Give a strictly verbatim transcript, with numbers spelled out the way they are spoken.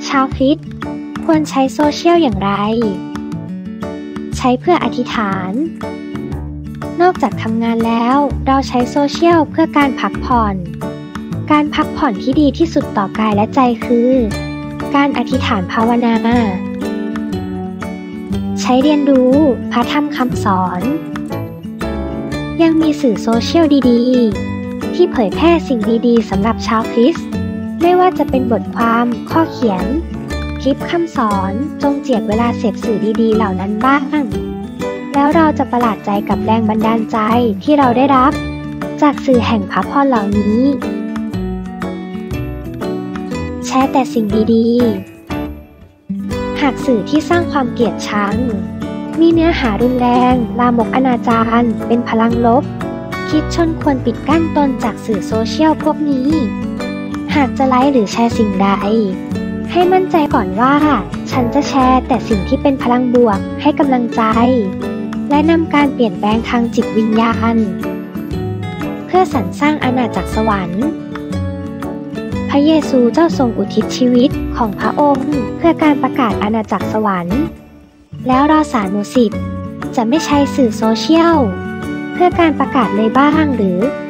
ชาวคริสต์ควรใช้โซเชียลอย่างไรใช้เพื่ออธิษฐานนอกจากทำงานแล้วเราใช้โซเชียลเพื่อการพักผ่อนการพักผ่อนที่ดีที่สุดต่อกายและใจคือการอธิษฐานภาวนาใช้เรียนรู้พระธรรมคำสอนยังมีสื่อโซเชียลดีๆที่เผยแพร่สิ่งดีๆสำหรับชาวคริสต์ไม่ว่าจะเป็นบทความข้อเขียนคลิปคำสอนจงเจียดเวลาเสพสื่อดีๆเหล่านั้นบ้างแล้วเราจะประหลาดใจกับแรงบันดาลใจที่เราได้รับจากสื่อแห่งพระพรเหล่านี้แชร์แต่สิ่งดีๆหากสื่อที่สร้างความเกลียดชังมีเนื้อหารุนแรงลามกอนาจารเป็นพลังลบคิดชนควรปิดกั้นตนจากสื่อโซเชียลพวกนี้หากจะไลค์หรือแชร์สิ่งใดให้มั่นใจก่อนว่าฉันจะแชร์แต่สิ่งที่เป็นพลังบวกให้กำลังใจและนำการเปลี่ยนแปลงทางจิตวิญญาณเพื่อสรรสร้างอาณาจักรสวรรค์พระเยซูเจ้าทรงอุทิศชีวิตของพระองค์เพื่อการประกาศอาณาจักรสวรรค์แล้วเราสานุสิทธิ์จะไม่ใช้สื่อโซเชียลเพื่อการประกาศเลยบ้างหรือ